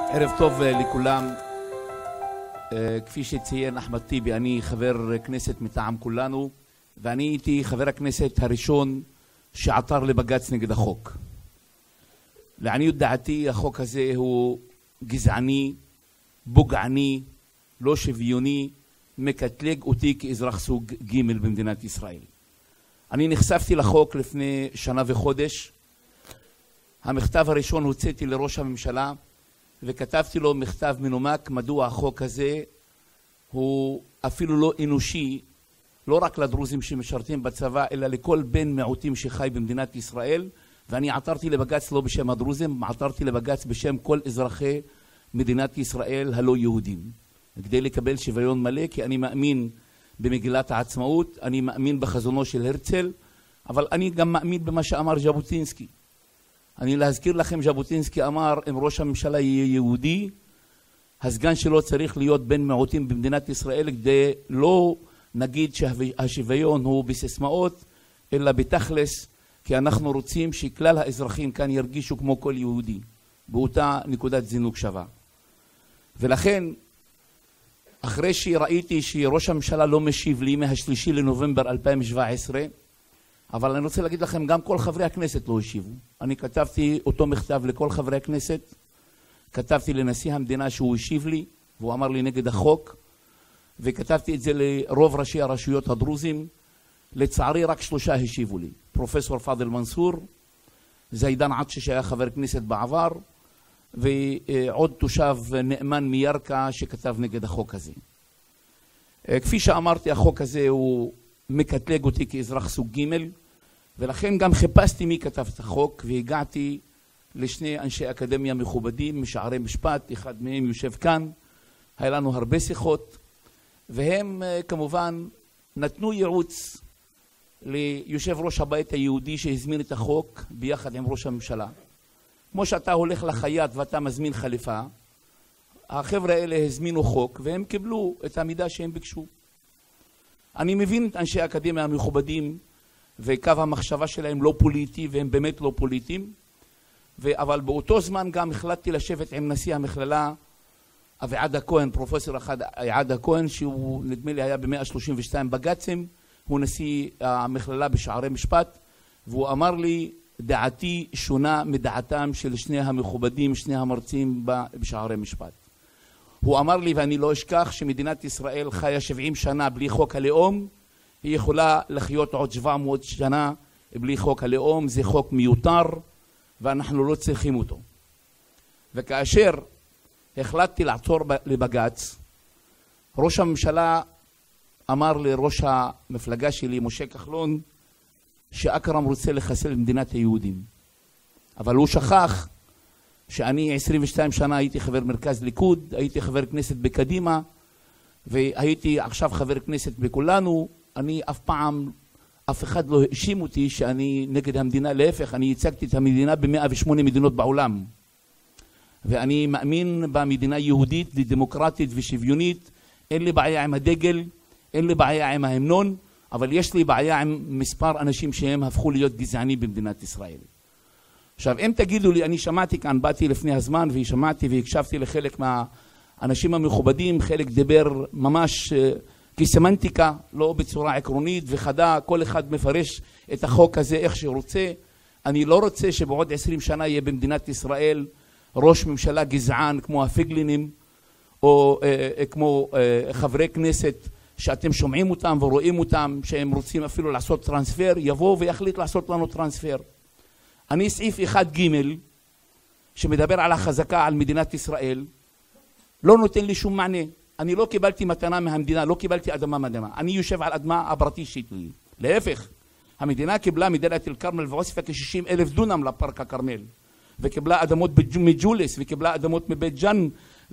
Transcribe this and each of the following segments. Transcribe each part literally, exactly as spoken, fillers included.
ערב טוב לכולם. כפי שציין אחמד טיבי, אני חבר כנסת מטעם כולנו, ואני הייתי חבר הכנסת הראשון שעתר לבג"ץ נגד החוק. לעניות דעתי החוק הזה הוא גזעני, פוגעני, לא שוויוני, מקטלג אותי כאזרח סוג ג' במדינת ישראל. אני נחשפתי לחוק לפני שנה וחודש. המכתב הראשון הוצאתי לראש הממשלה וכתבתי לו מכתב מנומק מדוע החוק הזה הוא אפילו לא אנושי, לא רק לדרוזים שמשרתים בצבא, אלא לכל בן מיעוטים שחי במדינת ישראל. ואני עתרתי לבג"ץ לא בשם הדרוזים, עתרתי לבג"ץ בשם כל אזרחי מדינת ישראל הלא יהודים, כדי לקבל שוויון מלא, כי אני מאמין במגילת העצמאות, אני מאמין בחזונו של הרצל, אבל אני גם מאמין במה שאמר ז'בוטינסקי. אני להזכיר לכם, ז'בוטינסקי אמר, אם ראש הממשלה יהיה יהודי, הסגן שלו צריך להיות בן מיעוטים במדינת ישראל, כדי לא נגיד שהשוויון הוא בסיסמאות, אלא בתכלס, כי אנחנו רוצים שכלל האזרחים כאן ירגישו כמו כל יהודי, באותה נקודת זינוק שווה. ולכן, אחרי שראיתי שראש הממשלה לא משיב לי מהשלישי לנובמבר אלפיים שבע עשרה, אבל אני רוצה להגיד לכם, גם כל חברי הכנסת לא השיבו. אני כתבתי אותו מכתב לכל חברי הכנסת, כתבתי לנשיא המדינה שהוא השיב לי, והוא אמר לי נגד החוק, וכתבתי את זה לרוב ראשי הרשויות הדרוזים. לצערי רק שלושה השיבו לי, פרופסור פאדל מנסור, זיידן עטשה שהיה חבר כנסת בעבר, ועוד תושב נאמן מירכא שכתב נגד החוק הזה. כפי שאמרתי, החוק הזה הוא מקטלג אותי כאזרח סוג ג', ולכן גם חיפשתי מי כתב את החוק, והגעתי לשני אנשי אקדמיה מכובדים משערי משפט, אחד מהם יושב כאן, היה לנו הרבה שיחות, והם כמובן נתנו ייעוץ ליושב ראש הבית היהודי שהזמין את החוק ביחד עם ראש הממשלה. כמו שאתה הולך לחייט ואתה מזמין חליפה, החבר'ה האלה הזמינו חוק והם קיבלו את המידע שהם ביקשו. אני מבין את אנשי האקדמיה המכובדים וקו המחשבה שלהם לא פוליטי, והם באמת לא פוליטיים, אבל באותו זמן גם החלטתי לשבת עם נשיא המכללה אביעד הכהן, פרופסור אחד אביעד הכהן, שהוא נדמה לי היה ב-מאה שלושים ושתיים בג"צים, הוא נשיא המכללה בשערי משפט, והוא אמר לי, דעתי שונה מדעתם של שני המכובדים, שני המרצים בשערי משפט. הוא אמר לי, ואני לא אשכח, שמדינת ישראל חיה שבעים שנה בלי חוק הלאום, היא יכולה לחיות עוד שבע מאות שנה בלי חוק הלאום, זה חוק מיותר ואנחנו לא צריכים אותו. וכאשר החלטתי לעצור לבג"ץ, ראש הממשלה אמר לראש המפלגה שלי, משה כחלון, שאכרם רוצה לחסל את מדינת היהודים. אבל הוא שכח שאני עשרים ושתיים שנה הייתי חבר מרכז ליכוד, הייתי חבר כנסת בקדימה, והייתי עכשיו חבר כנסת בכולנו. אני אף פעם, אף אחד לא האשים אותי שאני נגד המדינה, להפך, אני ייצגתי את המדינה ב-מאה ושמונה מדינות בעולם. ואני מאמין במדינה יהודית, דמוקרטית ושוויונית. אין לי בעיה עם הדגל, אין לי בעיה עם ההמנון, אבל יש לי בעיה עם מספר אנשים שהם הפכו להיות גזענים במדינת ישראל. עכשיו, אם תגידו לי, אני שמעתי כאן, באתי לפני הזמן ושמעתי והקשבתי לחלק מהאנשים המכובדים, חלק דיבר ממש כסמנטיקה, לא בצורה עקרונית וחדה, כל אחד מפרש את החוק הזה איך שרוצה. אני לא רוצה שבעוד עשרים שנה יהיה במדינת ישראל ראש ממשלה גזען כמו הפיגלינים, או אה, כמו אה, חברי כנסת שאתם שומעים אותם ורואים אותם שהם רוצים אפילו לעשות טרנספר, יבוא ויחליט לעשות לנו טרנספר. אני סעיף אחד ג' שמדבר על החזקה על מדינת ישראל, לא נותן לי שום מענה. אני לא קיבלתי מתנה מהמדינה, לא קיבלתי אדמה מהמדינה. אני יושב על אדמה הפרטית שלי. להפך, המדינה קיבלה מדלית אל כרמל ועוספיא כ-שישים אלף דונם לפארק הכרמל, וקיבלה אדמות מג'וליס, וקיבלה אדמות מבית ג'ן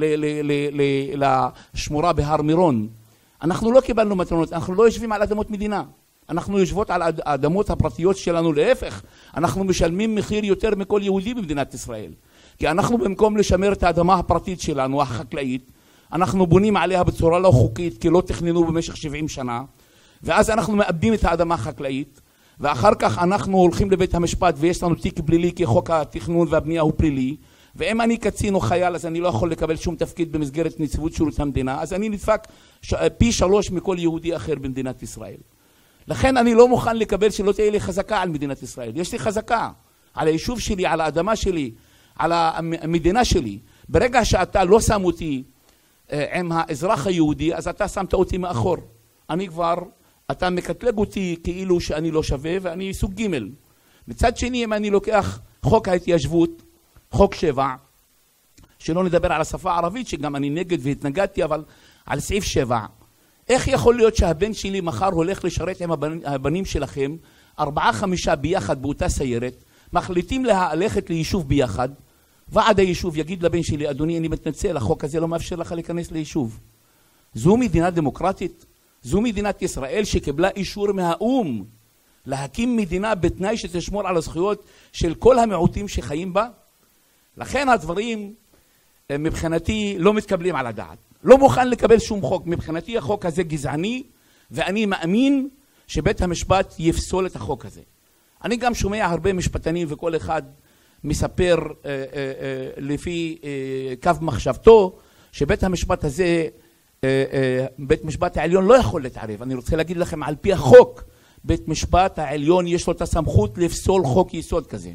לשמורה בהר מירון. אנחנו לא קיבלנו מתנות, אנחנו לא יושבים על אדמות מדינה. אנחנו יושבות על האדמות הפרטיות שלנו, להפך, אנחנו משלמים מחיר יותר מכל יהודי במדינת ישראל. כי אנחנו במקום לשמר את האדמה הפרטית שלנו, החקלאית, אנחנו בונים עליה בצורה לא חוקית, כי לא תכננו במשך שבעים שנה, ואז אנחנו מאבדים את האדמה החקלאית, ואחר כך אנחנו הולכים לבית המשפט ויש לנו תיק פלילי, כי חוק התכנון והבנייה הוא פלילי, ואם אני קצין או חייל אז אני לא יכול לקבל שום תפקיד במסגרת נציבות שירות המדינה, אז אני נדפק פי שלוש מכל יהודי אחר במדינת ישראל. לכן אני לא מוכן לקבל שלא תהיה לי חזקה על מדינת ישראל. יש לי חזקה על היישוב שלי, על האדמה שלי, על המדינה שלי. ברגע שאתה לא שם אותי עם האזרח היהודי, אז אתה שמת אותי מאחור. אני כבר, אתה מקטלג אותי כאילו שאני לא שווה, ואני סוג ג'. מצד שני, אם אני לוקח חוק ההתיישבות, חוק שבע, שלא נדבר על השפה הערבית, שגם אני נגד והתנגדתי, אבל על סעיף שבע, איך יכול להיות שהבן שלי מחר הולך לשרת עם הבנים, הבנים שלכם, ארבעה חמישה ביחד באותה סיירת, מחליטים ללכת ליישוב ביחד, ועד היישוב יגיד לבן שלי, אדוני, אני מתנצל, החוק הזה לא מאפשר לך להיכנס ליישוב. זו מדינה דמוקרטית? זו מדינת ישראל שקיבלה אישור מהאום להקים מדינה בתנאי שתשמור על הזכויות של כל המיעוטים שחיים בה? לכן הדברים מבחינתי לא מתקבלים על הדעת. לא מוכן לקבל שום חוק. מבחינתי החוק הזה גזעני, ואני מאמין שבית המשפט יפסול את החוק הזה. אני גם שומע הרבה משפטנים וכל אחד מספר אה, אה, אה, לפי אה, קו מחשבתו שבית המשפט הזה, אה, אה, בית משפט העליון לא יכול להתערב. אני רוצה להגיד לכם, על פי החוק, בית משפט העליון יש לו את הסמכות לפסול חוק יסוד כזה.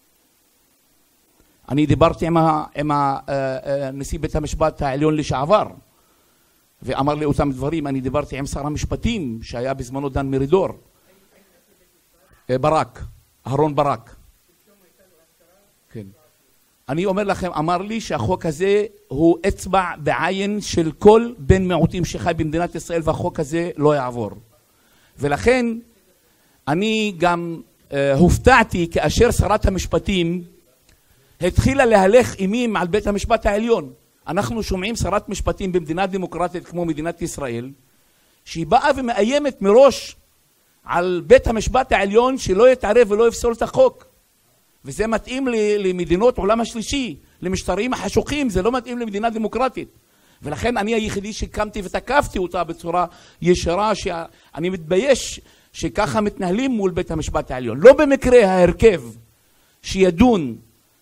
אני דיברתי עם, ה, עם ה, אה, נשיא בית המשפט העליון לשעבר, ואמר לי אותם דברים. אני דיברתי עם שר המשפטים שהיה בזמנו דן מרידור, אה, ברק, אהרון ברק. כן. אני אומר לכם, אמר לי שהחוק הזה הוא אצבע בעין של כל בן מיעוטים שחי במדינת ישראל, והחוק הזה לא יעבור. ולכן אני גם אה, הופתעתי כאשר שרת המשפטים התחילה להלך אימים על בית המשפט העליון. אנחנו שומעים שרת משפטים במדינה דמוקרטית כמו מדינת ישראל, שהיא באה ומאיימת מראש על בית המשפט העליון שלא יתערב ולא יפסול את החוק. וזה מתאים למדינות עולם השלישי, למשטרים החשוכים, זה לא מתאים למדינה דמוקרטית. ולכן אני היחידי שקמתי ותקפתי אותה בצורה ישרה, שאני מתבייש שככה מתנהלים מול בית המשפט העליון. לא במקרה ההרכב שידון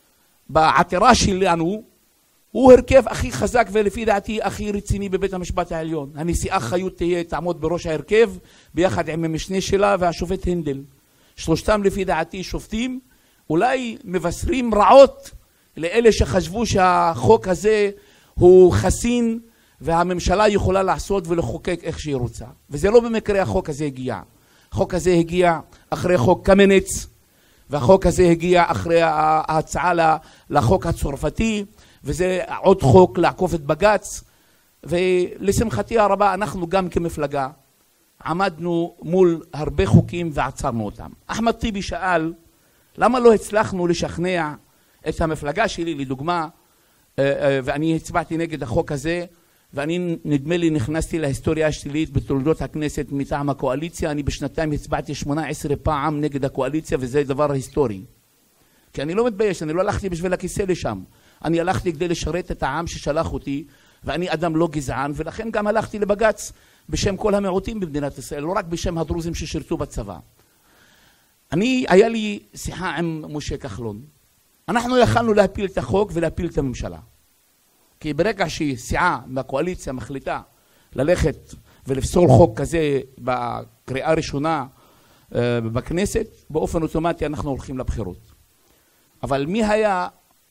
בעתירה שלנו הוא הרכב הכי חזק ולפי דעתי הכי רציני בבית המשפט העליון. הנשיאה חיות תהיה תעמוד בראש ההרכב ביחד עם המשנה שלה והשופט הנדל. שלושתם לפי דעתי שופטים אולי מבשרים רעות לאלה שחשבו שהחוק הזה הוא חסין והממשלה יכולה לעשות ולחוקק איך שהיא רוצה. וזה לא במקרה החוק הזה הגיע. החוק הזה הגיע אחרי חוק קמניץ, והחוק הזה הגיע אחרי ההצעה לחוק הצרפתי, וזה עוד חוק לעקוף את בג"ץ. ולשמחתי הרבה אנחנו גם כמפלגה עמדנו מול הרבה חוקים ועצרנו אותם. אחמד טיבי שאל למה לא הצלחנו לשכנע את המפלגה שלי, לדוגמה, ואני הצבעתי נגד החוק הזה, ואני נדמה לי נכנסתי להיסטוריה השלילית בתולדות הכנסת מטעם הקואליציה. אני בשנתיים הצבעתי שמונה עשרה פעם נגד הקואליציה, וזה דבר היסטורי. כי אני לא מתבייש, אני לא הלכתי בשביל הכיסא לשם. אני הלכתי כדי לשרת את העם ששלח אותי, ואני אדם לא גזען, ולכן גם הלכתי לבג"ץ בשם כל המיעוטים במדינת ישראל, לא רק בשם הדרוזים ששירתו בצבא. אני, היה לי שיחה עם משה כחלון. אנחנו יכלנו להפיל את החוק ולהפיל את הממשלה. כי ברגע שסיעה מהקואליציה מחליטה ללכת ולפסול חוק כזה בקריאה ראשונה בכנסת, באופן אוטומטי אנחנו הולכים לבחירות. אבל מי היה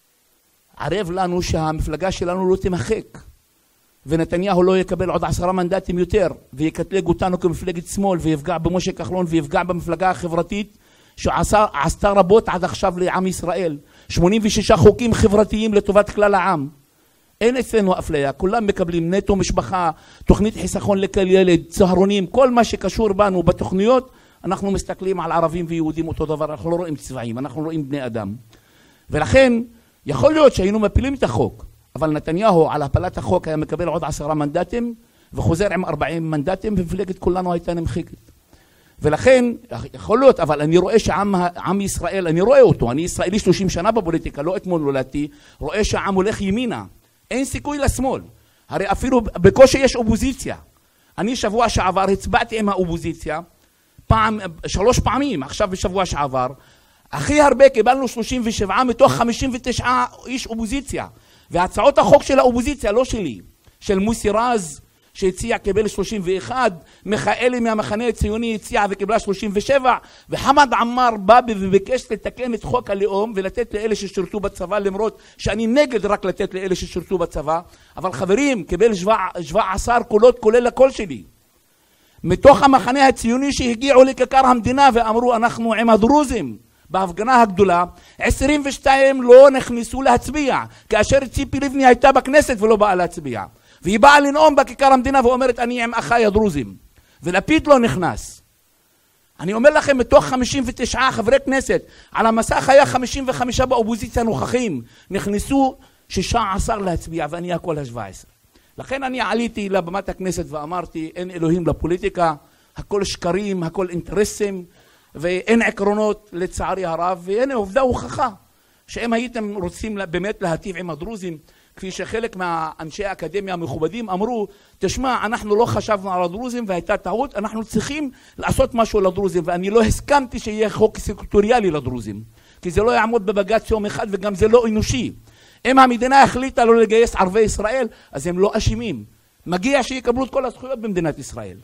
ערב לנו שהמפלגה שלנו לא תמחק, ונתניהו לא יקבל עוד עשרה מנדטים יותר, ויקטלג אותנו כמפלגת שמאל, ויפגע במשה כחלון, ויפגע במפלגה החברתית, שעשתה רבות עד עכשיו לעם ישראל. שמונים ושישה חוקים חברתיים לטובת כלל העם. אין אצלנו אפליה, כולם מקבלים נטו משפחה, תוכנית חיסכון לכל ילד, צהרונים, כל מה שקשור בנו בתוכניות, אנחנו מסתכלים על ערבים ויהודים אותו דבר, אנחנו לא רואים צבעים, אנחנו רואים בני אדם. ולכן, יכול להיות שהיינו מפילים את החוק, אבל נתניהו על הפלת החוק היה מקבל עוד עשרה מנדטים, וחוזר עם ארבעים מנדטים, ומפלגת כולנו הייתה נמחקת. ולכן, יכול להיות, אבל אני רואה שעם ישראל, אני רואה אותו, אני ישראלי שלושים שנה בפוליטיקה, לא אתמול נולדתי, רואה שהעם הולך ימינה. אין סיכוי לשמאל. הרי אפילו בקושי יש אופוזיציה. אני שבוע שעבר הצבעתי עם האופוזיציה, פעם, שלוש פעמים, עכשיו בשבוע שעבר, הכי הרבה קיבלנו שלושים ושבע מתוך חמישים ותשע איש אופוזיציה. והצעות החוק של האופוזיציה, לא שלי, של מוסי רז שהציע קיבל שלושים ואחת, מיכאלי מהמחנה הציוני הציע וקיבלה שלושים ושבע, וחמד עמאר בא וביקש לתקן את חוק הלאום ולתת לאלה ששירתו בצבא, למרות שאני נגד רק לתת לאלה ששירתו בצבא. אבל חברים, קיבל שבע עשר קולות כולל הקול שלי. מתוך המחנה הציוני שהגיעו לכיכר המדינה ואמרו אנחנו עם הדרוזים בהפגנה הגדולה, עשרים ושתיים לא נכנסו להצביע, כאשר ציפי לבני הייתה בכנסת ולא באה להצביע. והיא באה לנאום בכיכר המדינה ואומרת אני עם אחיי הדרוזים. ולפיד לא נכנס. אני אומר לכם, מתוך חמישים ותשעה חברי כנסת, על המסך היה חמישים וחמישה באופוזיציה נוכחים, נכנסו שישה עשר להצביע ואני הכל ה-שבע עשרה. לכן אני עליתי לבמת הכנסת ואמרתי אין אלוהים לפוליטיקה, הכל שקרים, הכל אינטרסים ואין עקרונות לצערי הרב. והנה עובדה הוכחה שאם הייתם רוצים באמת להטיב עם הדרוזים, כפי שחלק מהאנשי האקדמיה המכובדים אמרו, תשמע, אנחנו לא חשבנו על הדרוזים והייתה טעות, אנחנו צריכים לעשות משהו לדרוזים, ואני לא הסכמתי שיהיה חוק סקטוריאלי לדרוזים, כי זה לא יעמוד בבג"ץ יום אחד וגם זה לא אנושי. אם המדינה החליטה לא לגייס ערבי ישראל, אז הם לא אשמים. מגיע שיקבלו את כל הזכויות במדינת ישראל.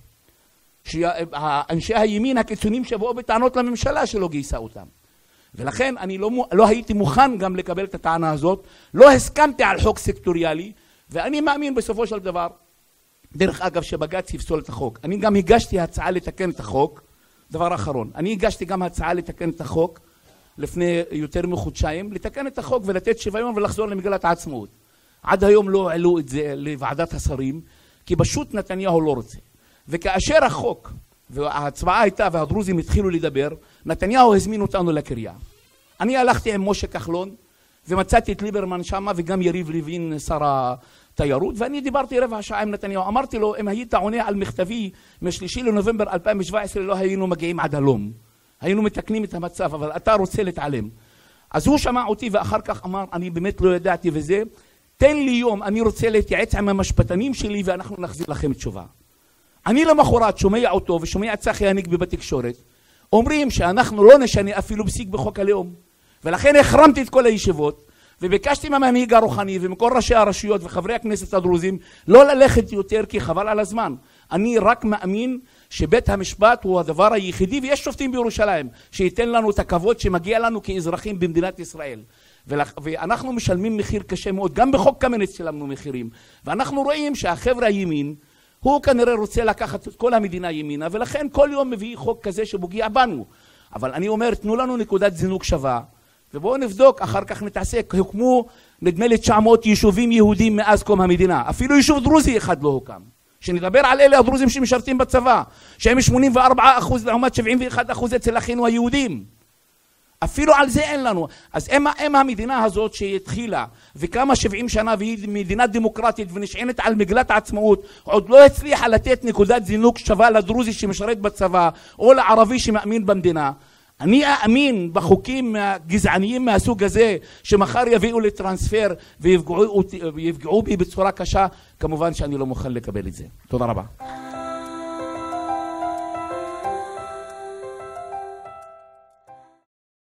שאנשי הימין הקיצוניים שבאו בטענות לממשלה שלא גייסה אותם. ולכן אני לא, לא הייתי מוכן גם לקבל את הטענה הזאת, לא הסכמתי על חוק סקטוריאלי, ואני מאמין בסופו של דבר, דרך אגב שבג"ץ יפסול את החוק. אני גם הגשתי הצעה לתקן את החוק, דבר אחרון, אני הגשתי גם הצעה לתקן את החוק, לפני יותר מחודשיים, לתקן את החוק ולתת שוויון ולחזור למגילת העצמאות. עד היום לא העלו את זה לוועדת השרים, כי פשוט נתניהו לא רוצה. וכאשר החוק, וההצבעה הייתה והדרוזים התחילו לדבר, נתניהו הזמין אותנו לקריה. אני הלכתי עם משה כחלון, ומצאתי את ליברמן שמה, וגם יריב לוין שר התיירות, ואני דיברתי רבע שעה עם נתניהו. אמרתי לו, אם היית עונה על מכתבי משלישי לנובמבר אלפיים ושבע עשרה, לא היינו מגיעים עד הלום. היינו מתקנים את המצב, אבל אתה רוצה להתעלם. אז הוא שמע אותי ואחר כך אמר, אני באמת לא ידעתי וזה, תן לי יום, אני רוצה להתייעץ עם המשפטנים שלי ואנחנו נחזיר לכם תשובה. אני למחרת שומע אותו ושומע צחי הנגבי בתקשורת, אומרים שאנחנו לא נשנה אפילו פסיק בחוק הלאום. ולכן החרמתי את כל הישיבות, וביקשתי מהמנהיג הרוחני ומכל ראשי הרשויות וחברי הכנסת הדרוזים, לא ללכת יותר כי חבל על הזמן. אני רק מאמין שבית המשפט הוא הדבר היחידי, ויש שופטים בירושלים, שייתן לנו את הכבוד שמגיע לנו כאזרחים במדינת ישראל. ואנחנו משלמים מחיר קשה מאוד, גם בחוק קמיניץ שלנו מחירים. ואנחנו רואים שהחבר'ה הימין, הוא כנראה רוצה לקחת את כל המדינה ימינה, ולכן כל יום מביא חוק כזה שפוגע בנו. אבל אני אומר, תנו לנו נקודת זינוק שווה, ובואו נבדוק, אחר כך נתעסק. הוקמו, נדמה לי, תשע מאות יישובים יהודים מאז קום המדינה. אפילו יישוב דרוזי אחד לא הוקם. שנדבר על אלה הדרוזים שמשרתים בצבא, שהם שמונים וארבעה אחוז לעומת שבעים ואחד אחוז אצל אחינו היהודים. אפילו על זה אין לנו. אז אם המדינה הזאת שהתחילה וכמה שבעים שנה והיא מדינה דמוקרטית ונשענת על מגילת העצמאות, עוד לא הצליחה לתת נקודת זינוק שווה לדרוזי שמשרת בצבא או לערבי שמאמין במדינה, אני אאמין בחוקים גזעניים מהסוג הזה שמחר יביאו לטרנספר ויפגעו, ויפגעו בי בצורה קשה. כמובן שאני לא מוכן לקבל את זה. תודה רבה.